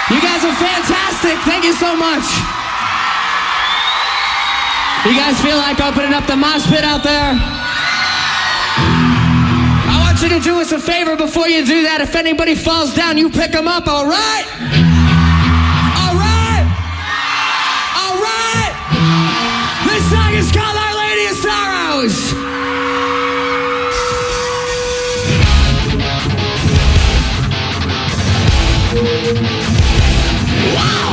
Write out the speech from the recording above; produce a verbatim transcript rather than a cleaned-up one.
You guys are fantastic. Thank you so much. You guys feel like opening up the mosh pit out there? I want you to do us a favor before you do that. If anybody falls down, you pick them up, all right? All right? All right? This song is called Our Lady of Sorrows. Wow!